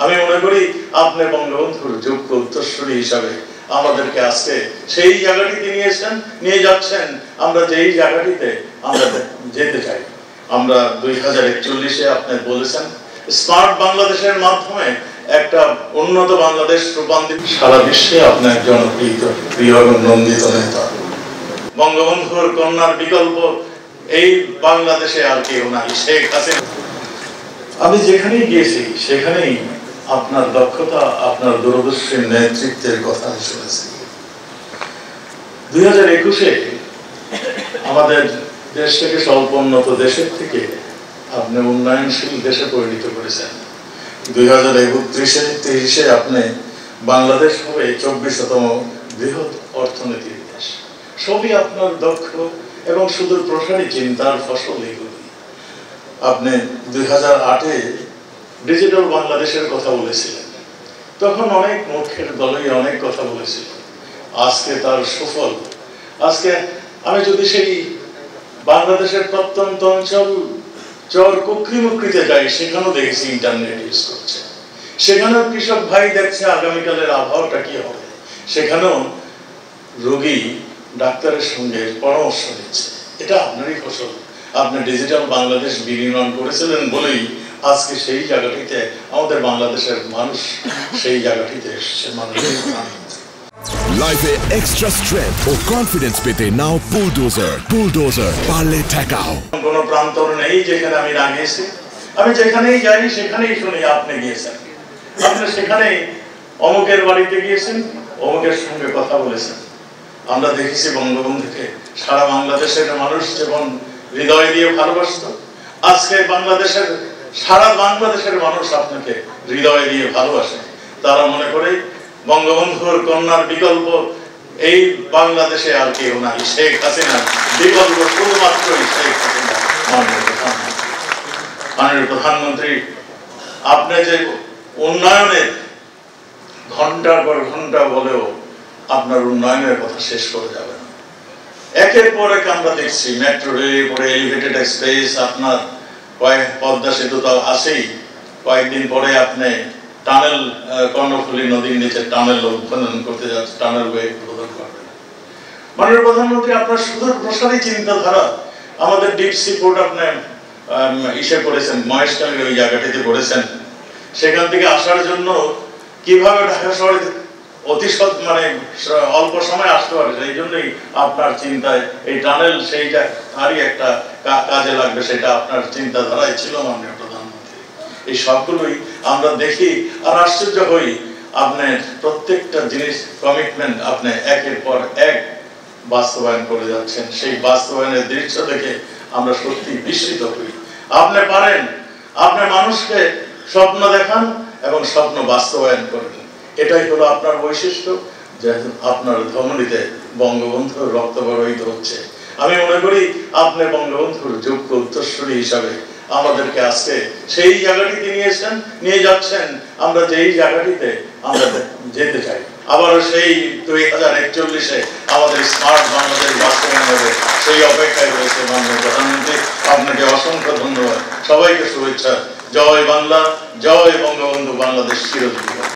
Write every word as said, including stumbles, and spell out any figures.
আমি মনে করি আপনি বঙ্গবন্ধুর যোগ্য উত্তরসূরি হিসাবে আমাদেরকে আজকে সেই জায়গাটিতে নিয়েছেন নিয়ে যাচ্ছেন আমরা যেই জায়গাটিতে আমরা যেতে চাই। আমরা দুই হাজার একচল্লিশে আপনি বলেছেন স্মার্ট বাংলাদেশের মাধ্যমে একটা উন্নত বাংলাদেশ রূপান্তরিত। সারা বিশ্বে আপনি একজন প্রিয় এবং নন্দিত নেতা। বঙ্গবন্ধুর কন্যার বিকল্প এই বাংলাদেশে আর কেউ নাই, শেখ হাসিনা। আমি যেখানেই গিয়েছি সেখানেই আপনার দক্ষতা, আপনার দূরদর্শী নেতৃত্বের কথা শুনেছি। দুই হাজার একুশে আমাদের দেশটাকে স্বল্প উন্নত দেশের থেকে আপনি উন্নয়নশীল দেশে পরিণত করেছেন। দুই হাজার একত্রিশে তেইশে আপনি বাংলাদেশ হবে চব্বিশতম বৃহৎ অর্থনীতির দেশ। সবই আপনার দক্ষ এবং সুদূর প্রসারী চিন্তার ফসল এগুলি। আপনি দুই হাজার আটে ডিজিটাল বাংলাদেশের কথা বলেছিলেন, তখন অনেক মুখের দলই অনেক কথা বলেছিল। আজকে তার সুফল, আজকে আমি যদি সেই বাংলাদেশের প্রত্যন্ত অঞ্চল চর কুকরি মুকরিতে যাই, সেখানেও দেখেছি ইন্টারনেট ইউজ করছে, সেখানেও কৃষক ভাই দেখছে আগামীকালের আবহাওয়াটা কি হবে, সেখানেও রোগী ডাক্তারের সঙ্গে পরামর্শ নিচ্ছে। এটা আপনারই ফসল। আপনি ডিজিটাল বাংলাদেশ বিনির্মাণ করেছিলেন বলেই আজকে সেই জায়গাটিতে আমাদের বাংলাদেশের মানুষ সেই জায়গাটিতে এসেছে। মানুষের লাইফে এক্সট্রা স্ট্রেংথ ও কনফিডেন্স পেতে নাও বুলডোজার। বুলডোজার পারলে ঠেকাও। কোনো প্রান্তর নেই যেখানে আমি না গিয়েছি। আমি যেখানেই যাই সেখানেই শুনি আপনি গিয়েছেন, আপনি সেখানেই অমুকের বাড়িতে গিয়েছেন, অমুকের সঙ্গে কথা বলেছেন। আমরা দেখেছি বঙ্গবন্ধুকে সারা বাংলাদেশের মানুষ যেমন হৃদয় দিয়ে ভালোবাসত, আজকে বাংলাদেশের সারা বাংলাদেশের মানুষ আপনাকে হৃদয় দিয়ে ভালোবাসে। তারা মনে করে বঙ্গবন্ধুর কন্যার বিকল্প এই বাংলাদেশে আর কেউ নাই, শেখ হাসিনা বিকল্প শুধুমাত্রই শেখ হাসিনা। মাননীয় প্রধানমন্ত্রী, আপনি যে উন্নয়নের ঘন্টার পর ঘন্টা বলেও আপনার উন্নয়নের কথা শেষ করে যাবে না। একের পর এক আমরা দেখছি মেট্রো রেল, পরে এলিভেটেড এক্সপ্রেস, আপনার কয়েক পদ্মা সেতু তো আছেই, কয়েকদিন পরে আপনি টানেল কর্ণফুলী নদীর নিচে টানেল উদ্বোধন করতে যাচ্ছে, টানেল ওয়ে উদ্বোধন করবেন। মাননীয় প্রধানমন্ত্রী, আপনার সুদূর প্রসারী চিন্তাধারা, আমাদের ডিপ সি পোর্ট আপনি ইসে করেছেন, মহেশখালীর ওই জায়গাটিতে করেছেন। সেখান থেকে আসার জন্য কিভাবে ঢাকা শহরে অতি সৎ মানে অল্প সময় আসতে পারে, সেই জন্যই আপনার চিন্তায় এই টানেল সেইটা তারই একটা কাজে লাগবে, সেটা আপনার চিন্তাধারায় ছিল মাননীয় প্রধানমন্ত্রী। এই সবগুলোই আমরা দেখি আর আশ্চর্য হই। আপনার প্রত্যেকটা জিনিস কমিটমেন্ট আপনি একের পর এক বাস্তবায়ন করে যাচ্ছেন। সেই বাস্তবায়নের দৃশ্য দেখে আমরা সত্যি বিস্মিত হই। আপনি পারেন, আপনি মানুষকে স্বপ্ন দেখান এবং স্বপ্ন বাস্তবায়ন করেন। এটাই হলো আপনার বৈশিষ্ট্য, যে আপনার ধমনীতে বঙ্গবন্ধুর রক্ত প্রবাহিত হচ্ছে। আমি মনে করি আপনি বঙ্গবন্ধুর যোগ্য উত্তরসূরি হিসাবে আমাদেরকে আজকে সেই জায়গাটিতে নিয়েছেন নিয়ে যাচ্ছেন আমরা যেই জায়গাটিতে আমরা যেতে চাই। আবারও সেই দুই হাজার একচল্লিশে আমাদের স্মার্ট বাংলাদেশ বাস্তবায়ন হবে, সেই অপেক্ষায় রয়েছে মাননীয় প্রধানমন্ত্রী। আপনাকে অসংখ্য ধন্যবাদ, সবাইকে শুভেচ্ছা। জয় বাংলা, জয় বঙ্গবন্ধু, বাংলাদেশ চিরজীবী।